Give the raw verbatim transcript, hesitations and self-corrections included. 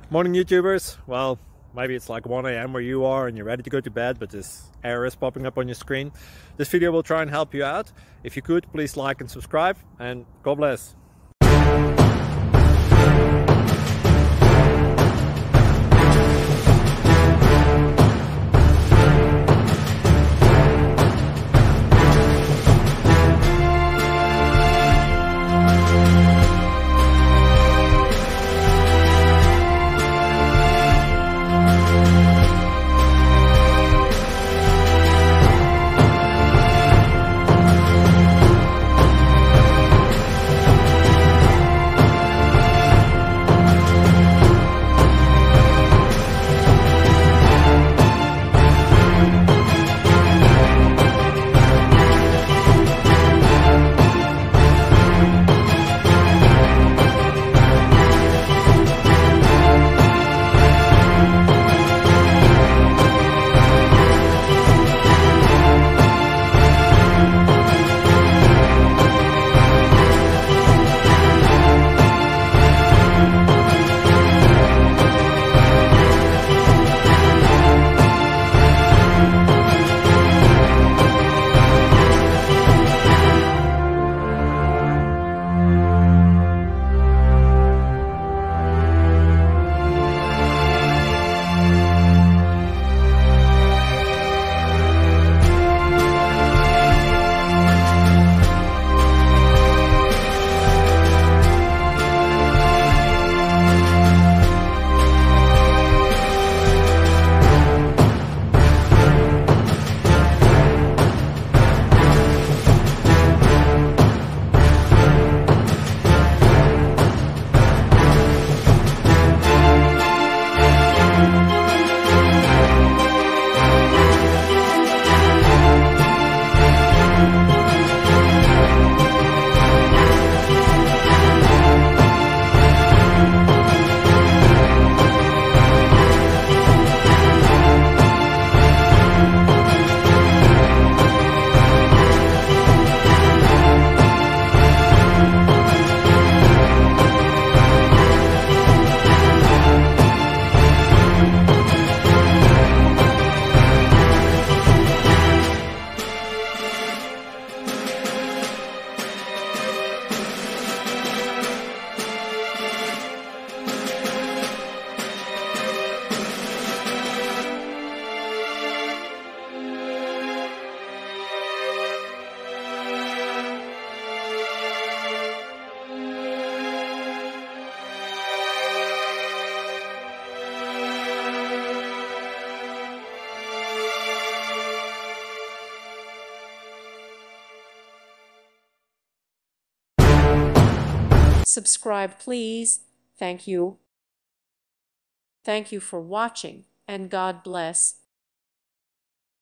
Morning YouTubers. Well, maybe it's like one A M where you are and you're ready to go to bed, but this error is popping up on your screen. This video will try and help you out. If you could, please like and subscribe, and God bless. Subscribe, please. Thank you. Thank you for watching, and God bless.